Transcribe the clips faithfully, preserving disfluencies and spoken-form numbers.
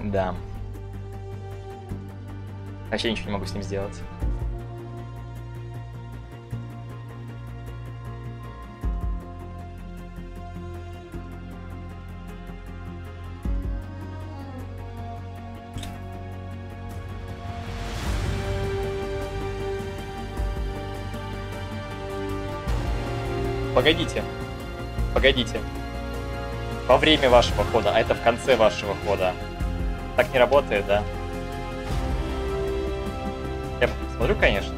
Да. Вообще ничего не могу с ним сделать. Погодите. Погодите. Во время вашего хода, а это в конце вашего хода. Так не работает, да? Я смотрю, конечно.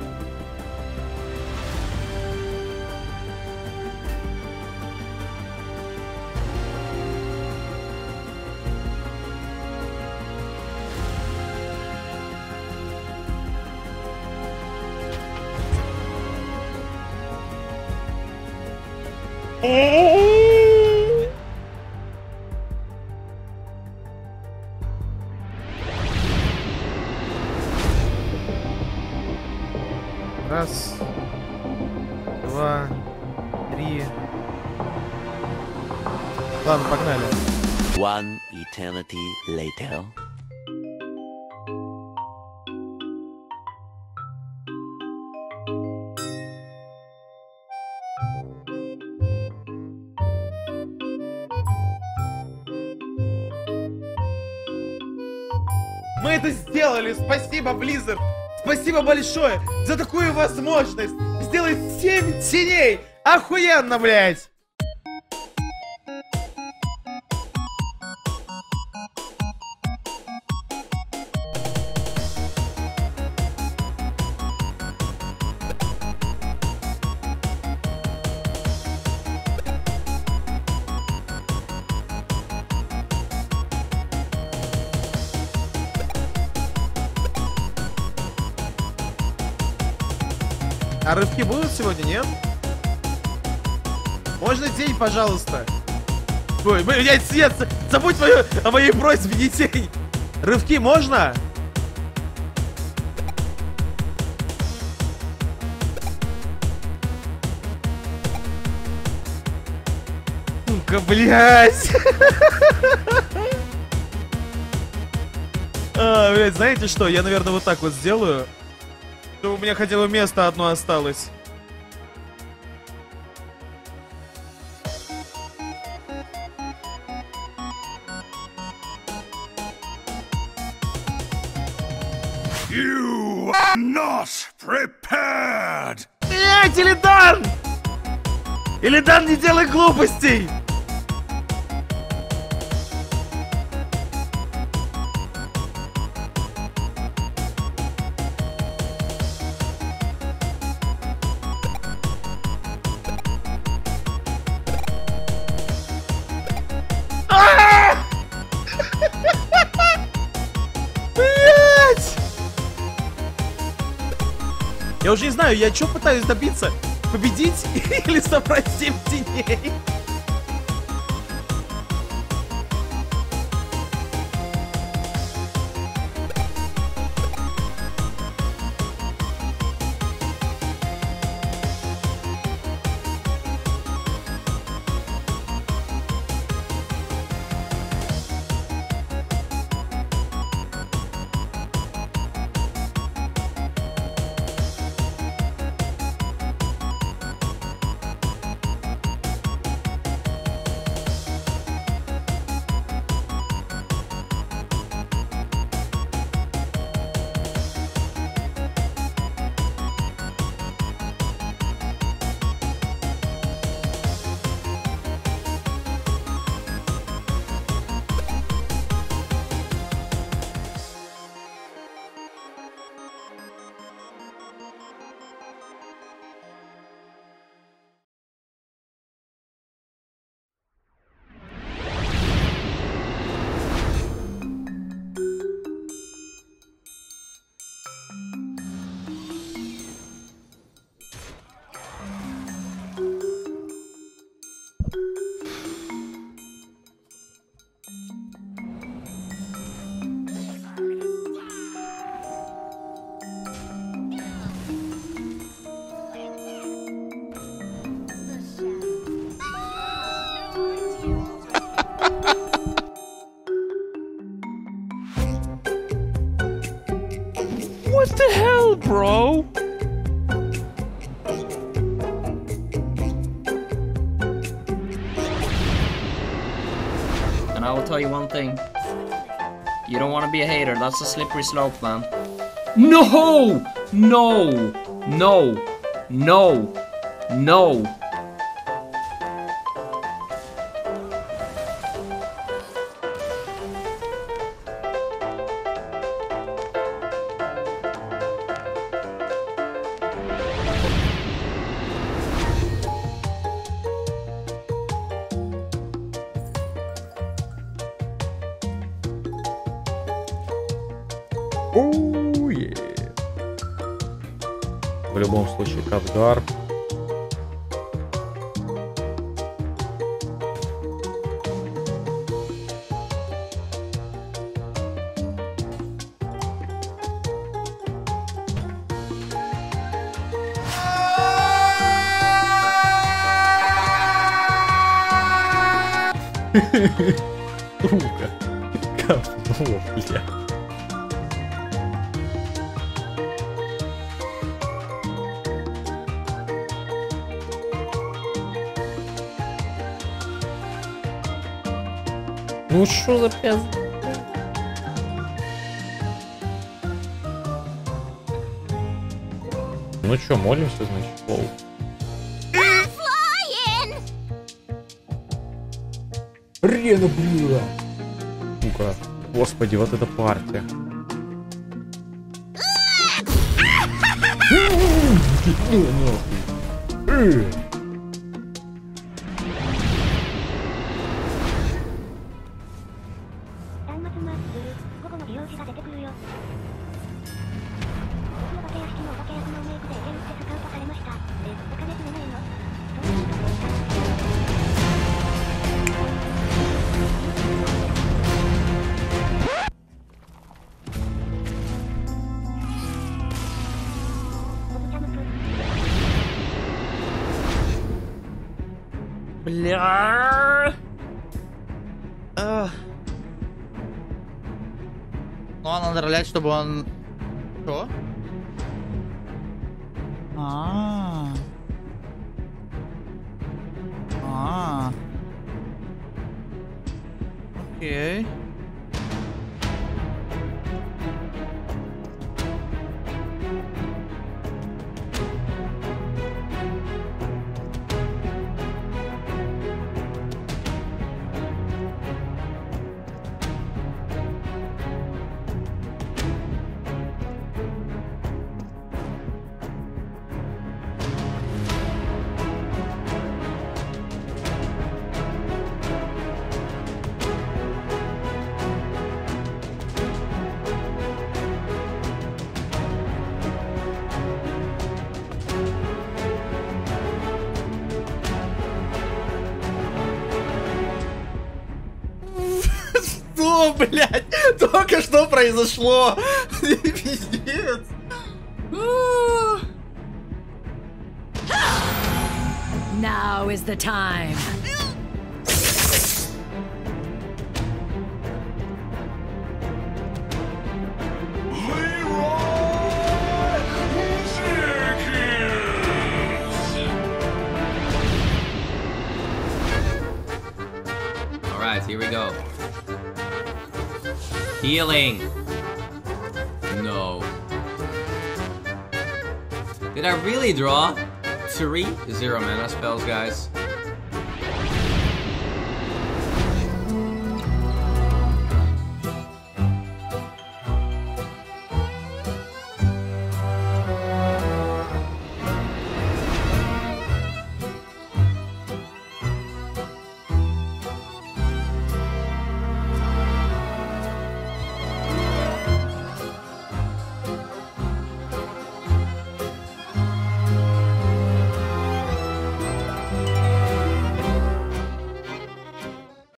Раз, два, три. Ладно, погнали. One eternity later. Мы это сделали! Спасибо, Blizzard! Спасибо большое за такую возможность сделать семь теней! Охуенно, блядь! А рывки будут сегодня, нет? Можно день, пожалуйста? Ой, блядь, Свет, забудь мою, о моей просьбе, не тень. Рывки можно? Сука, блядь. А, блядь, знаете что? Я, наверное, вот так вот сделаю. У меня хотя бы место одно осталось. You are not prepared. Блять, Илидан! Илидан, не делай глупостей! Я уже не знаю, я что пытаюсь добиться? Победить или собрать семь теней? And I will tell you one thing. You don't want to be a hater. That's a slippery slope, man. No! No! No! No! No! Оу, е. В любом случае, Кавгар. Сука. Говно, бля. Ну шо за пизда? Ну чё, молимся, значит, пол. Рена, бля! Сука. Господи, вот эта партия. Бля. Ах. Ну, а надо ролять, чтобы он... Что? А. А. Окей. Что, блядь? Только что произошло? Пиздец. Now is the time. All right, here we go. Healing. No. Did I really draw three zero mana spells, guys?